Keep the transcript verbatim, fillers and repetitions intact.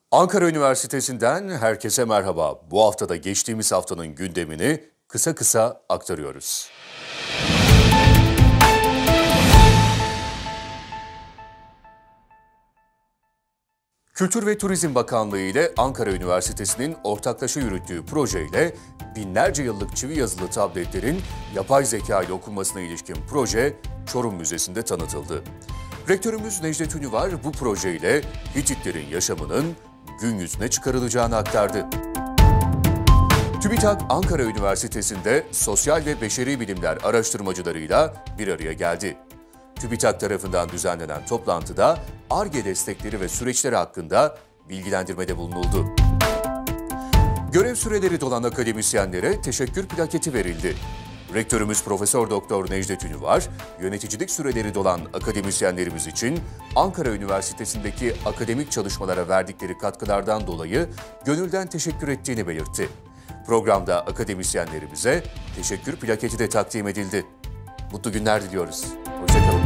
Ankara Üniversitesi'nden herkese merhaba. Bu haftada geçtiğimiz haftanın gündemini kısa kısa aktarıyoruz. Kültür ve Turizm Bakanlığı ile Ankara Üniversitesi'nin ortaklaşa yürüttüğü projeyle binlerce yıllık çivi yazılı tabletlerin yapay zeka ile okunmasına ilişkin proje Çorum Müzesi'nde tanıtıldı. Rektörümüz Necdet Ünüvar bu projeyle Hititlerin yaşamının gün yüzüne çıkarılacağını aktardı. TÜBİTAK Ankara Üniversitesi'nde sosyal ve beşeri bilimler araştırmacılarıyla bir araya geldi. TÜBİTAK tarafından düzenlenen toplantıda Ar-Ge destekleri ve süreçleri hakkında bilgilendirmede bulunuldu. Görev süreleri dolan akademisyenlere teşekkür plaketi verildi. Rektörümüz Profesör Doktor Necdet Ünüvar, yöneticilik süreleri dolan akademisyenlerimiz için Ankara Üniversitesi'ndeki akademik çalışmalara verdikleri katkılardan dolayı gönülden teşekkür ettiğini belirtti. Programda akademisyenlerimize teşekkür plaketi de takdim edildi. Mutlu günler diliyoruz. Hoşça kalın.